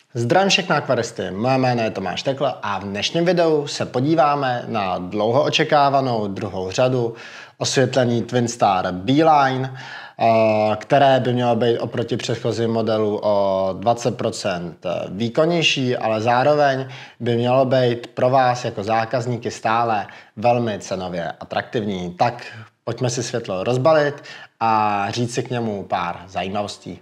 Zdravím všechny akvaristy, moje jméno je Tomáš Tekl a v dnešním videu se podíváme na dlouho očekávanou druhou řadu osvětlení Twinstar B-Line, které by mělo být oproti předchozím modelu o 20% výkonnější, ale zároveň by mělo být pro vás jako zákazníky stále velmi cenově atraktivní. Tak pojďme si světlo rozbalit a říct si k němu pár zajímavostí.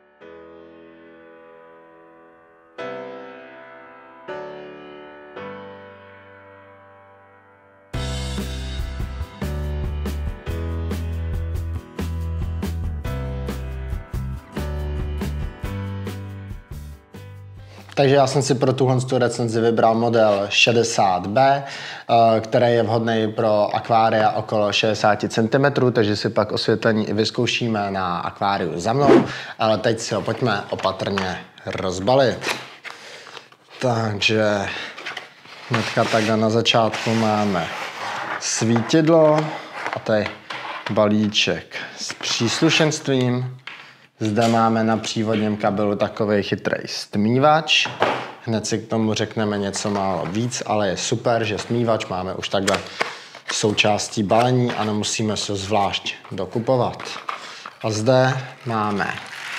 Takže já jsem si pro tuhle recenzi vybral model 60B, který je vhodný pro akvária okolo 60 cm, takže si pak osvětlení i vyzkoušíme na akváriu za mnou, ale teď si ho pojďme opatrně rozbalit. Takže hnedka takhle na začátku máme svítidlo a tady balíček s příslušenstvím. Zde máme na přívodním kabelu takový chytrý stmívač. Hned si k tomu řekneme něco málo víc, ale je super, že stmívač máme už takhle součástí balení a nemusíme se zvlášť dokupovat. A zde máme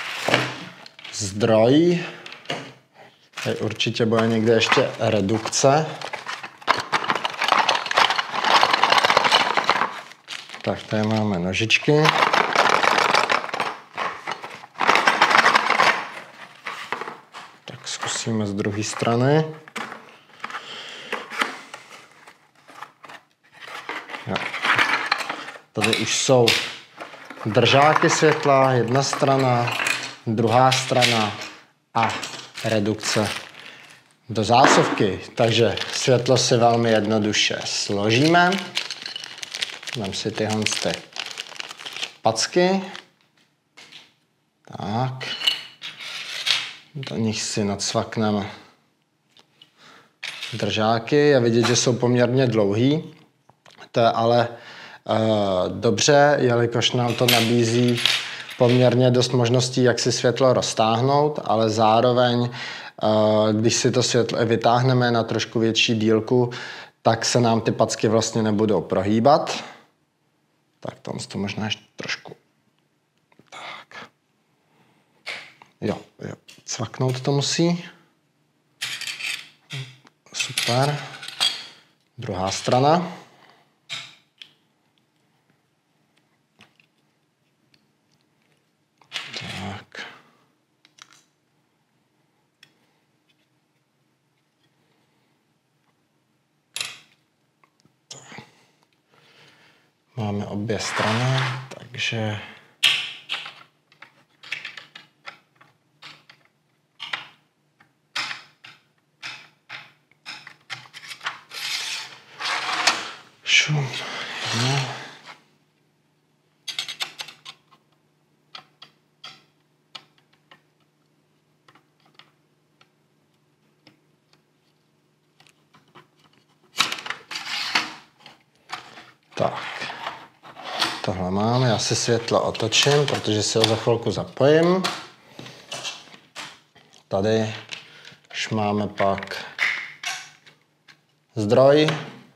zdroj. Tady určitě bude někde ještě redukce. Tak tady máme nožičky. Zkusíme z druhé strany. Jo. Tady už jsou držáky světla, jedna strana, druhá strana a redukce do zásuvky. Takže světlo si velmi jednoduše složíme. Dám si tyhle packy. Tak. Do nich si nadsvakneme držáky. Je vidět, že jsou poměrně dlouhý. To je ale dobře, jelikož nám to nabízí poměrně dost možností, jak si světlo roztáhnout, ale zároveň, když si to světlo vytáhneme na trošku větší dílku, tak se nám ty packy vlastně nebudou prohýbat. Tak to možná ještě trošku. Tak. Jo. Cvaknout to musí. Super. Druhá strana. Tak. Máme obě strany, takže šum. No. Tak. Tohle máme. Já si světlo otočím, protože si ho za chvilku zapojím. Tady už máme pak zdroj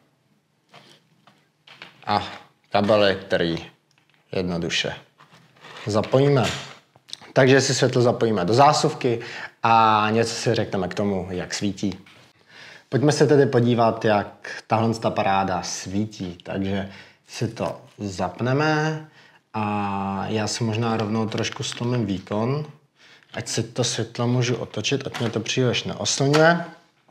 a kabely, který jednoduše zapojíme. Takže si světlo zapojíme do zásuvky a něco si řekneme k tomu, jak svítí. Pojďme se tedy podívat, jak tahle paráda svítí. Takže si to zapneme a já si možná rovnou trošku stlumím výkon, ať si to světlo můžu otočit, ať mě to příliš neoslňuje.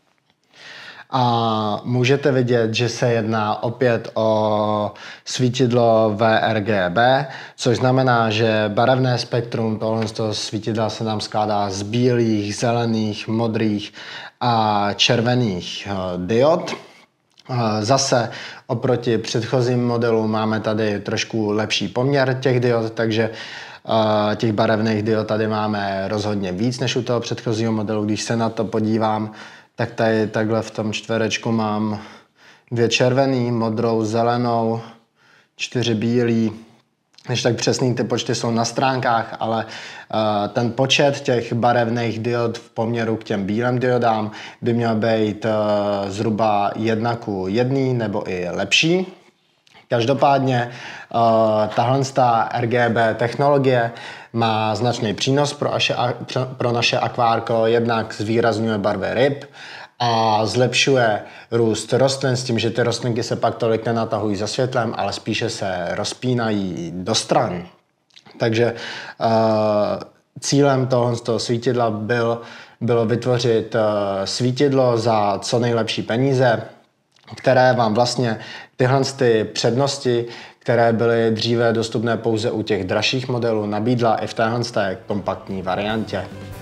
A můžete vidět, že se jedná opět o svítidlo VRGB, což znamená, že barevné spektrum tohoto svítidla se nám skládá z bílých, zelených, modrých a červených diod. Zase oproti předchozím modelům máme tady trošku lepší poměr těch diod, takže těch barevných diod tady máme rozhodně víc než u toho předchozího modelu. Když se na to podívám, tak tady takhle v tom čtverečku mám 2 červený, modrou, zelenou, 4 bílý, Když tak přesný ty počty jsou na stránkách, ale ten počet těch barevných diod v poměru k těm bílým diodám by měl být zhruba 1:1 nebo i lepší. Každopádně tahle RGB technologie má značný přínos pro naše akvárko, jednak zvýrazňuje barvy ryb a zlepšuje růst rostlin s tím, že ty rostlinky se pak tolik nenatahují za světlem, ale spíše se rozpínají do stran. Takže cílem toho svítidla bylo vytvořit svítidlo za co nejlepší peníze, které vám vlastně tyhle ty přednosti, které byly dříve dostupné pouze u těch dražších modelů, nabídla i v téhle kompaktní variantě.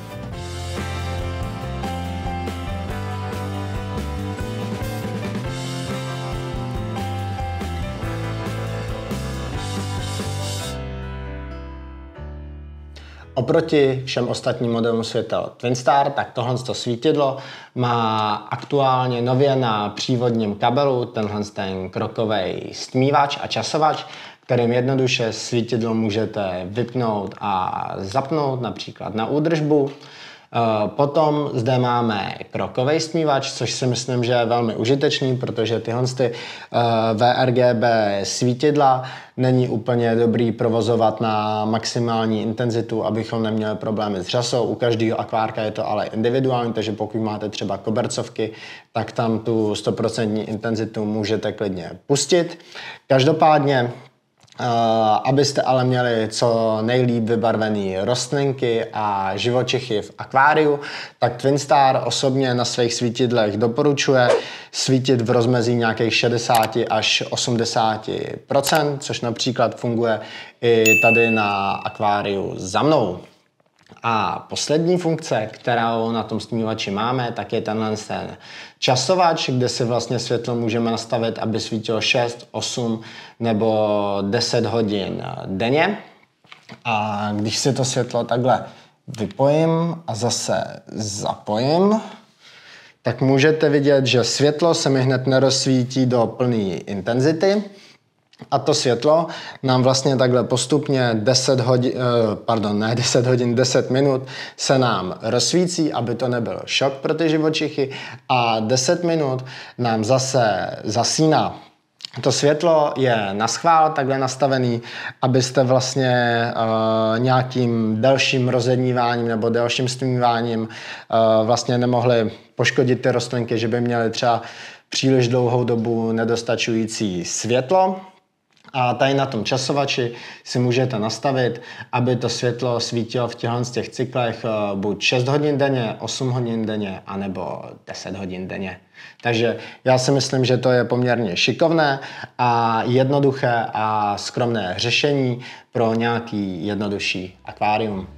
Oproti všem ostatním modelům světel Twinstar, tak tohle svítidlo má aktuálně nově na přívodním kabelu ten krokový stmívač a časovač, kterým jednoduše svítidlo můžete vypnout a zapnout například na údržbu. Potom zde máme krokový stmívač, což si myslím, že je velmi užitečný, protože tyhle VRGB svítidla není úplně dobrý provozovat na maximální intenzitu, abychom neměli problémy s řasou. U každého akvárka je to ale individuální, takže pokud máte třeba kobercovky, tak tam tu 100% intenzitu můžete klidně pustit. Každopádně abyste ale měli co nejlíp vybarvený rostlinky a živočichy v akváriu, tak Twinstar osobně na svých svítidlech doporučuje svítit v rozmezí nějakých 60 až 80%, což například funguje i tady na akváriu za mnou. A poslední funkce, kterou na tom stmívači máme, tak je ten časovač, kde si vlastně světlo můžeme nastavit, aby svítilo 6, 8 nebo 10 hodin denně. A když si to světlo takhle vypojím a zase zapojím, tak můžete vidět, že světlo se mi hned nerozsvítí do plné intenzity. A to světlo nám vlastně takhle postupně 10 minut se nám rozsvící, aby to nebyl šok pro ty živočichy, a 10 minut nám zase zasíná. To světlo je naschvál takhle nastavený, abyste vlastně nějakým delším rozedníváním nebo delším stmíváním vlastně nemohli poškodit ty rostlinky, že by měly třeba příliš dlouhou dobu nedostačující světlo. A tady na tom časovači si můžete nastavit, aby to světlo svítilo v těch cyklech buď 6 hodin denně, 8 hodin denně, anebo 10 hodin denně. Takže já si myslím, že to je poměrně šikovné a jednoduché a skromné řešení pro nějaký jednodušší akvárium.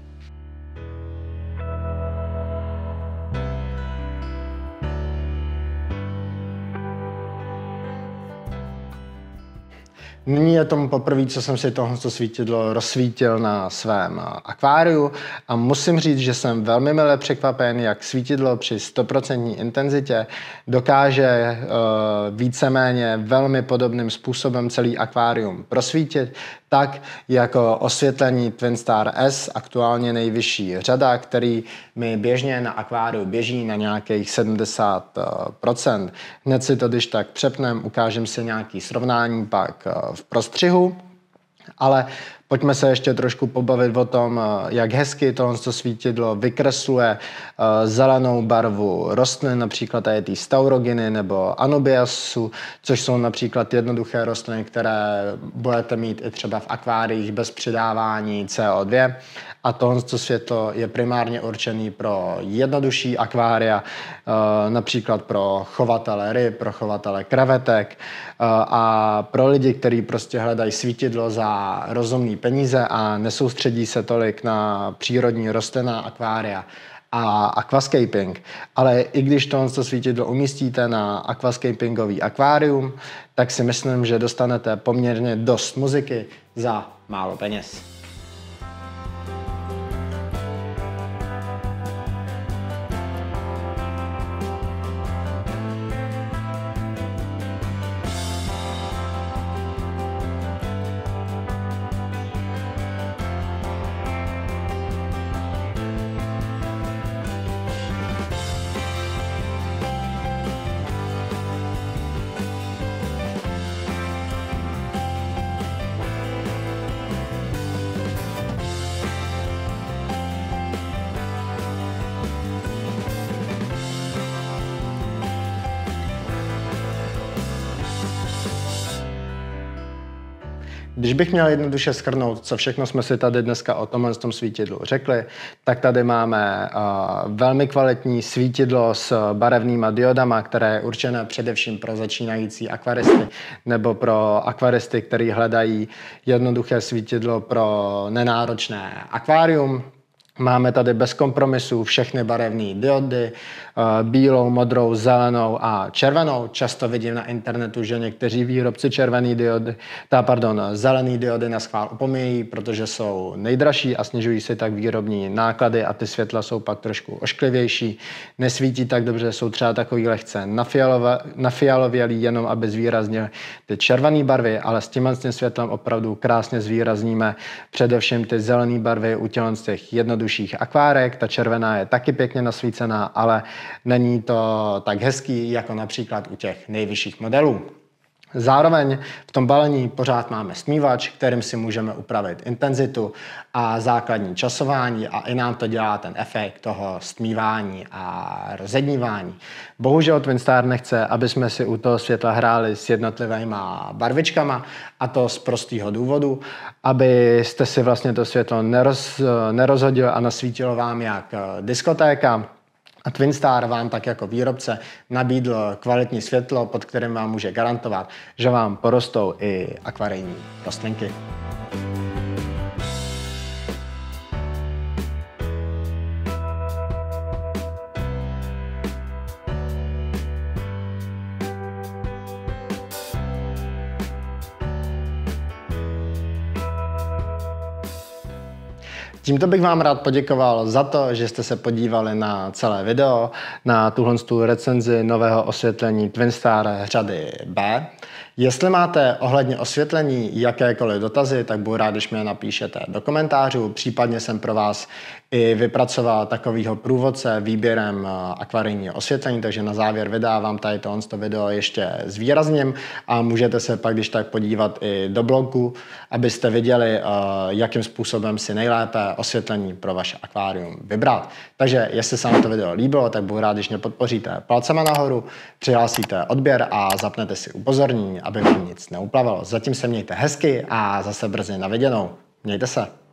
Nyní je tomu poprvé, co jsem si tohle svítidlo rozsvítil na svém akváriu a musím říct, že jsem velmi mile překvapen, jak svítidlo při 100% intenzitě dokáže víceméně velmi podobným způsobem celý akvárium prosvítit, tak jako osvětlení Twinstar S, aktuálně nejvyšší řada, který mi běžně na akváriu běží na nějakých 70%. Hned si to když tak přepnem, ukážem si nějaký srovnání pak v prostřihu, ale pojďme se ještě trošku pobavit o tom, jak hezky tohle svítidlo vykresluje zelenou barvu rostlin, například tady té stauroginy nebo anubiasu, což jsou například jednoduché rostliny, které budete mít i třeba v akváriích bez přidávání CO2. A tohle světlo je primárně určený pro jednodušší akvária, například pro chovatele ryb, pro chovatele krevetek a pro lidi, kteří prostě hledají svítidlo za rozumný peníze a nesoustředí se tolik na přírodní rostlinná akvária a aquascaping. Ale i když tohle svítidlo umístíte na aquascapingový akvárium, tak si myslím, že dostanete poměrně dost muziky za málo peněz. Když bych měl jednoduše shrnout, co všechno jsme si tady dneska o tomhle svítidlu řekli, tak tady máme velmi kvalitní svítidlo s barevnýma diodama, které je určené především pro začínající akvaristy nebo pro akvaristy, kteří hledají jednoduché svítidlo pro nenáročné akvárium. Máme tady bez kompromisů všechny barevné diody, bílou, modrou, zelenou a červenou. Často vidím na internetu, že někteří výrobci zelený diody na schvál opomíjejí, protože jsou nejdražší a snižují se tak výrobní náklady a ty světla jsou pak trošku ošklivější. Nesvítí tak dobře, jsou třeba takový lehce nafialovělý, jenom aby zvýraznili ty červené barvy, ale s tímhle světlem opravdu krásně zvýrazníme především ty zelené barvy u těch jednodušších akvárek. Ta červená je taky pěkně nasvícená, ale není to tak hezký, jako například u těch nejvyšších modelů. Zároveň v tom balení pořád máme stmívač, kterým si můžeme upravit intenzitu a základní časování a i nám to dělá ten efekt toho stmívání a rozednívání. Bohužel Twinstar nechce, aby jsme si u toho světla hráli s jednotlivýma barvičkama, a to z prostého důvodu, abyste si vlastně to světlo nerozhodil a nasvítilo vám jak diskotéka. A Twinstar vám tak jako výrobce nabídl kvalitní světlo, pod kterým vám může garantovat, že vám porostou i akvarijní rostlinky. Tímto bych vám rád poděkoval za to, že jste se podívali na celé video, na tuhle recenzi nového osvětlení Twinstar řady B. Jestli máte ohledně osvětlení jakékoliv dotazy, tak budu rád, když mi je napíšete do komentářů. Případně jsem pro vás i vypracoval takovýho průvodce výběrem akvarijního osvětlení, takže na závěr videa vám tady tohle video ještě zvýrazním a můžete se pak když tak podívat i do blogu, abyste viděli, jakým způsobem si nejlépe osvětlení pro vaše akvárium vybrat. Takže jestli se vám to video líbilo, tak budu rád, když mě podpoříte palcema nahoru, přihlásíte odběr a zapnete si upozornění, aby vám nic neuplavilo. Zatím se mějte hezky a zase brzy na viděnou. Mějte se.